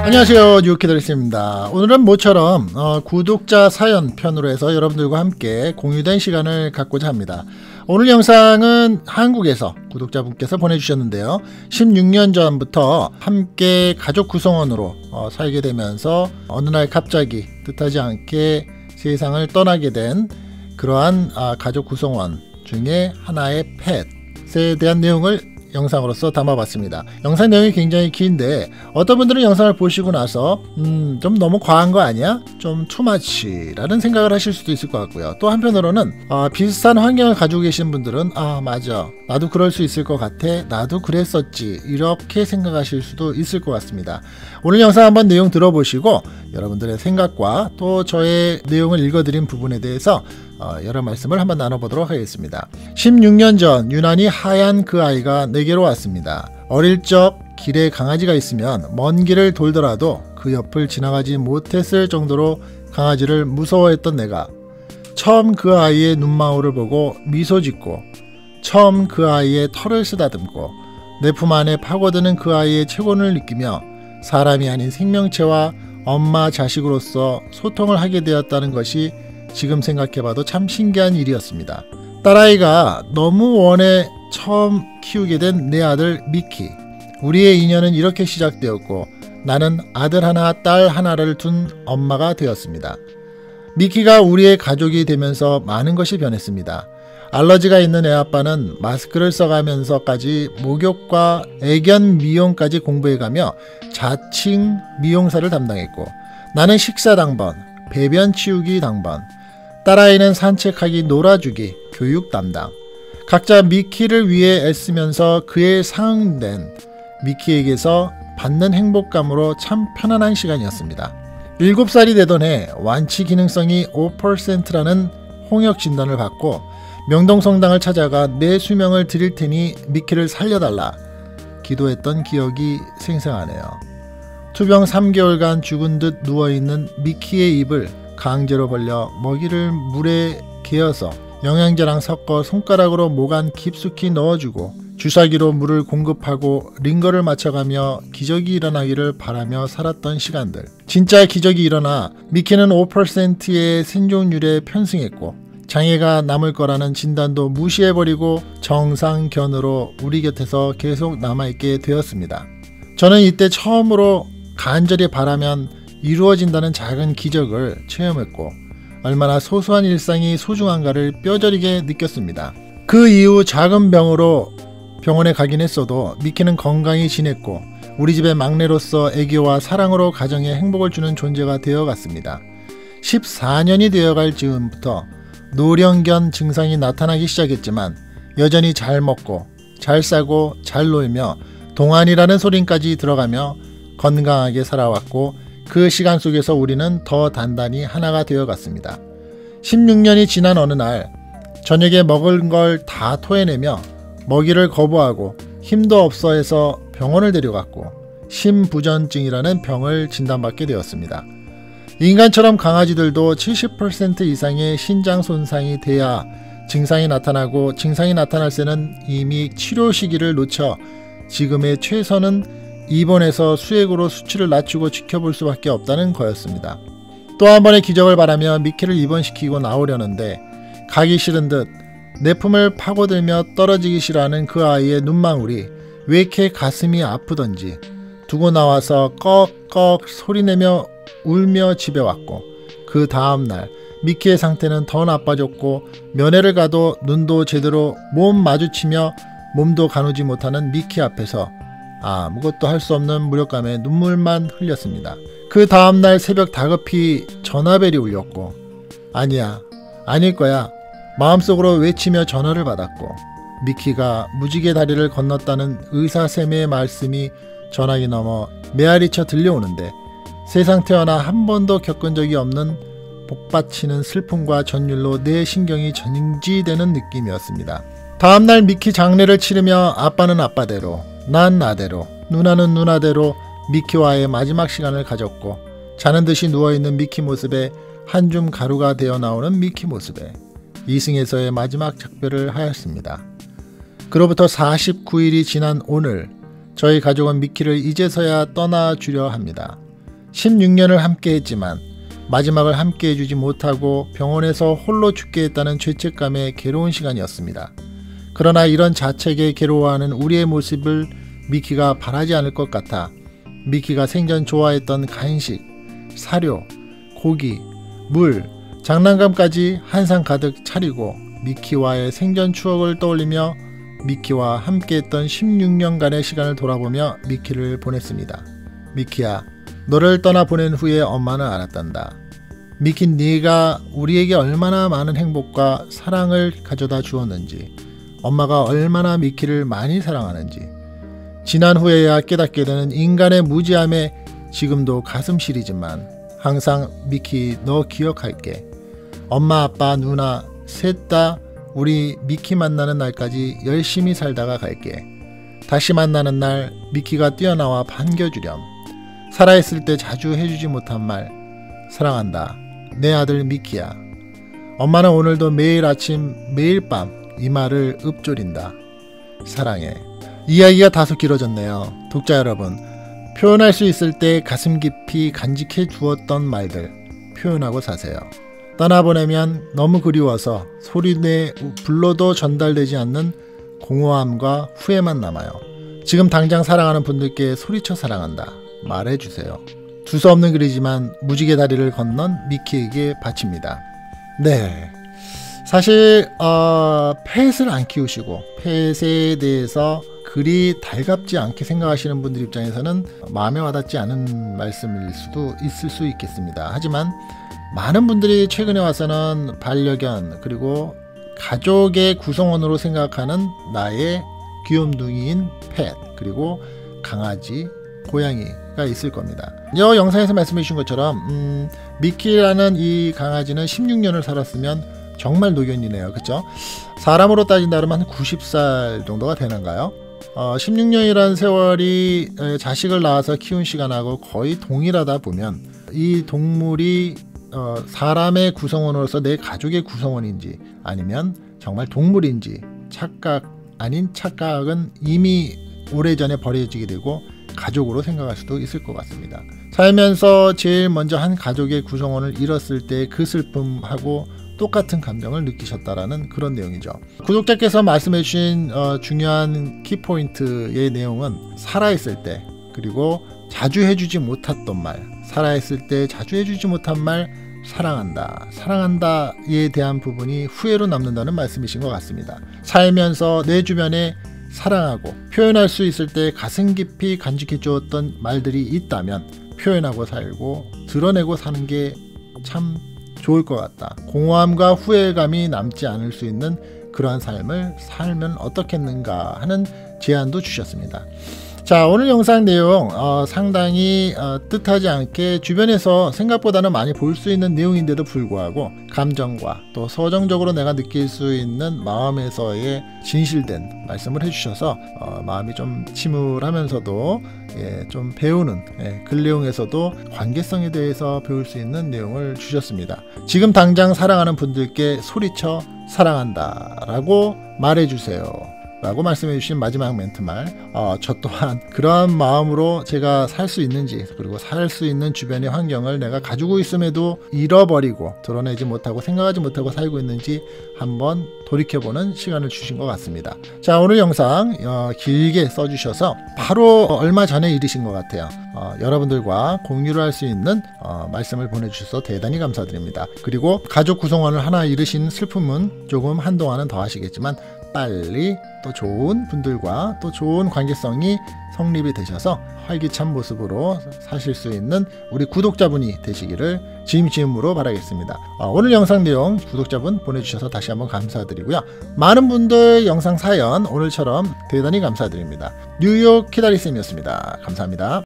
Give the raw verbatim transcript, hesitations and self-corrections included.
안녕하세요, 뉴키더리스입니다. 오늘은 모처럼 어, 구독자 사연 편으로 해서 여러분들과 함께 공유된 시간을 갖고자 합니다. 오늘 영상은 한국에서 구독자분께서 보내주셨는데요. 십육 년 전부터 함께 가족 구성원으로 어, 살게 되면서 어느 날 갑자기 뜻하지 않게 세상을 떠나게 된 그러한 아, 가족 구성원 중에 하나의 펫에 대한 내용을 영상으로서 담아봤습니다. 영상 내용이 굉장히 긴데 어떤 분들은 영상을 보시고 나서 음, 좀 너무 과한 거 아니야? 좀 투마치라는 생각을 하실 수도 있을 것 같고요. 또 한편으로는 어, 비슷한 환경을 가지고 계신 분들은 아 맞아, 나도 그럴 수 있을 것 같아, 나도 그랬었지, 이렇게 생각하실 수도 있을 것 같습니다. 오늘 영상 한번 내용 들어보시고 여러분들의 생각과 또 저의 내용을 읽어드린 부분에 대해서 어, 여러 말씀을 한번 나눠보도록 하겠습니다. 십육 년 전 유난히 하얀 그 아이가 내게로 왔습니다. 어릴 적 길에 강아지가 있으면 먼 길을 돌더라도 그 옆을 지나가지 못했을 정도로 강아지를 무서워했던 내가 처음 그 아이의 눈망울을 보고 미소 짓고 처음 그 아이의 털을 쓰다듬고 내 품 안에 파고드는 그 아이의 체온을 느끼며 사람이 아닌 생명체와 엄마 자식으로서 소통을 하게 되었다는 것이 지금 생각해봐도 참 신기한 일이었습니다. 딸아이가 너무 원해 처음 키우게 된 내 아들 미키. 우리의 인연은 이렇게 시작되었고 나는 아들 하나 딸 하나를 둔 엄마가 되었습니다. 미키가 우리의 가족이 되면서 많은 것이 변했습니다. 알러지가 있는 애아빠는 마스크를 써가면서까지 목욕과 애견 미용까지 공부해가며 자칭 미용사를 담당했고 나는 식사 당번, 배변 치우기 당번, 딸아이는 산책하기, 놀아주기, 교육 담당. 각자 미키를 위해 애쓰면서 그에 상응된 미키에게서 받는 행복감으로 참 편안한 시간이었습니다. 일곱 살이 되던 해 완치 기능성이 오 퍼센트라는 홍역 진단을 받고 명동성당을 찾아가 내 수명을 드릴 테니 미키를 살려달라 기도했던 기억이 생생하네요. 투병 삼 개월간 죽은 듯 누워있는 미키의 입을 강제로 벌려 먹이를 물에 개어서 영양제랑 섞어 손가락으로 목 안 깊숙이 넣어주고 주사기로 물을 공급하고 링거를 맞춰가며 기적이 일어나기를 바라며 살았던 시간들. 진짜 기적이 일어나 미키는 오 퍼센트의 생존율에 편승했고 장애가 남을 거라는 진단도 무시해버리고 정상견으로 우리 곁에서 계속 남아있게 되었습니다. 저는 이때 처음으로 간절히 바라면 이루어진다는 작은 기적을 체험했고 얼마나 소소한 일상이 소중한가를 뼈저리게 느꼈습니다. 그 이후 작은 병으로 병원에 가긴 했어도 미키는 건강히 지냈고 우리 집의 막내로서 애교와 사랑으로 가정에 행복을 주는 존재가 되어갔습니다. 십사 년이 되어갈 즈음부터 노령견 증상이 나타나기 시작했지만 여전히 잘 먹고 잘 싸고 잘 놀며 동안이라는 소린까지 들어가며 건강하게 살아왔고 그 시간 속에서 우리는 더 단단히 하나가 되어갔습니다. 십육 년이 지난 어느 날 저녁에 먹을 걸 다 토해내며 먹이를 거부하고 힘도 없어 해서 병원을 데려갔고 심부전증이라는 병을 진단받게 되었습니다. 인간처럼 강아지들도 칠십 퍼센트 이상의 신장 손상이 돼야 증상이 나타나고 증상이 나타날 때는 이미 치료 시기를 놓쳐 지금의 최선은 입원해서 수액으로 수치를 낮추고 지켜볼 수밖에 없다는 거였습니다. 또 한 번의 기적을 바라며 미키를 입원시키고 나오려는데 가기 싫은 듯 내 품을 파고들며 떨어지기 싫어하는 그 아이의 눈망울이 왜 이렇게 가슴이 아프던지 두고 나와서 꺽꺽 소리내며 울며 집에 왔고 그 다음날 미키의 상태는 더 나빠졌고 면회를 가도 눈도 제대로 몸 마주치며 몸도 가누지 못하는 미키 앞에서 아무것도 할 수 없는 무력감에 눈물만 흘렸습니다. 그 다음날 새벽 다급히 전화벨이 울렸고 아니야, 아닐 거야 마음속으로 외치며 전화를 받았고 미키가 무지개 다리를 건넜다는 의사쌤의 말씀이 전화기 넘어 메아리쳐 들려오는데 세상 태어나 한 번도 겪은 적이 없는 복받치는 슬픔과 전율로 내 신경이 정지되는 느낌이었습니다. 다음날 미키 장례를 치르며 아빠는 아빠대로 난 나대로 누나는 누나대로 미키와의 마지막 시간을 가졌고 자는 듯이 누워있는 미키 모습에 한 줌 가루가 되어 나오는 미키 모습에 이승에서의 마지막 작별을 하였습니다. 그로부터 사십구 일이 지난 오늘 저희 가족은 미키를 이제서야 떠나주려 합니다. 십육 년을 함께했지만 마지막을 함께해주지 못하고 병원에서 홀로 죽게 했다는 죄책감에 괴로운 시간이었습니다. 그러나 이런 자책에 괴로워하는 우리의 모습을 미키가 바라지 않을 것 같아 미키가 생전 좋아했던 간식, 사료, 고기, 물, 장난감까지 한상 가득 차리고 미키와의 생전 추억을 떠올리며 미키와 함께했던 십육 년간의 시간을 돌아보며 미키를 보냈습니다. 미키야, 너를 떠나보낸 후에 엄마는 알았단다. 미키, 네가 우리에게 얼마나 많은 행복과 사랑을 가져다 주었는지, 엄마가 얼마나 미키를 많이 사랑하는지. 지난 후에야 깨닫게 되는 인간의 무지함에 지금도 가슴 시리지만 항상 미키 너 기억할게. 엄마, 아빠, 누나 셋 다 우리 미키 만나는 날까지 열심히 살다가 갈게. 다시 만나는 날 미키가 뛰어나와 반겨주렴. 살아있을 때 자주 해주지 못한 말, 사랑한다. 내 아들 미키야. 엄마는 오늘도 매일 아침 매일 밤 이 말을 읊조린다. 사랑해. 이야기가 다소 길어졌네요. 독자 여러분, 표현할 수 있을 때 가슴 깊이 간직해 주었던 말들 표현하고 사세요. 떠나보내면 너무 그리워서 소리내 불러도 전달되지 않는 공허함과 후회만 남아요. 지금 당장 사랑하는 분들께 소리쳐 사랑한다 말해주세요. 두서없는 글이지만 무지개 다리를 건넌 미키에게 바칩니다. 네, 사실 어, 펫을 안 키우시고 펫에 대해서 그리 달갑지 않게 생각하시는 분들 입장에서는 마음에 와닿지 않은 말씀일 수도 있을 수 있겠습니다. 하지만 많은 분들이 최근에 와서는 반려견 그리고 가족의 구성원으로 생각하는 나의 귀염둥이인 펫 그리고 강아지, 고양이가 있을 겁니다. 이 영상에서 말씀해 주신 것처럼 음, 미키라는 이 강아지는 십육 년을 살았으면 정말 노견이네요. 그쵸? 사람으로 따진다면 한 구십 살 정도가 되는가요? 어, 십육 년이라는 세월이 자식을 낳아서 키운 시간하고 거의 동일하다 보면 이 동물이 어, 사람의 구성원으로서 내 가족의 구성원인지 아니면 정말 동물인지 착각 아닌 착각은 이미 오래전에 버려지게 되고 가족으로 생각할 수도 있을 것 같습니다. 살면서 제일 먼저 한 가족의 구성원을 잃었을 때 그 슬픔하고 똑같은 감정을 느끼셨다라는 그런 내용이죠. 구독자께서 말씀해 주신 어, 중요한 키포인트의 내용은 살아있을 때 그리고 자주 해주지 못했던 말, 살아있을 때 자주 해주지 못한 말, 사랑한다, 사랑한다에 대한 부분이 후회로 남는다는 말씀이신 것 같습니다. 살면서 내 주변에 사랑하고 표현할 수 있을 때 가슴 깊이 간직해 주었던 말들이 있다면 표현하고 살고 드러내고 사는 게 참 좋을 것 같다. 공허함과 후회감이 남지 않을 수 있는 그러한 삶을 살면 어떻겠는가 하는 제안도 주셨습니다. 자, 오늘 영상 내용 어, 상당히 어, 뜻하지 않게 주변에서 생각보다는 많이 볼 수 있는 내용인데도 불구하고 감정과 또 서정적으로 내가 느낄 수 있는 마음에서의 진실된 말씀을 해주셔서 어, 마음이 좀 침울하면서도 예, 좀 배우는 예, 글 내용에서도 관계성에 대해서 배울 수 있는 내용을 주셨습니다. 지금 당장 사랑하는 분들께 소리쳐 사랑한다 라고 말해주세요 라고 말씀해 주신 마지막 멘트말, 어, 저 또한 그러한 마음으로 제가 살 수 있는지 그리고 살 수 있는 주변의 환경을 내가 가지고 있음에도 잃어버리고 드러내지 못하고 생각하지 못하고 살고 있는지 한번 돌이켜보는 시간을 주신 것 같습니다. 자, 오늘 영상 어, 길게 써주셔서 바로 얼마 전에 일이신 것 같아요. 어, 여러분들과 공유를 할 수 있는 어, 말씀을 보내주셔서 대단히 감사드립니다. 그리고 가족 구성원을 하나 잃으신 슬픔은 조금 한동안은 더 하시겠지만 빨리 또 좋은 분들과 또 좋은 관계성이 성립이 되셔서 활기찬 모습으로 사실 수 있는 우리 구독자분이 되시기를 지임지음으로 바라겠습니다. 어, 오늘 영상 내용 구독자분 보내주셔서 다시 한번 감사드리고요. 많은 분들 영상 사연 오늘처럼 대단히 감사드립니다. 뉴욕 키다리쌤이었습니다. 감사합니다.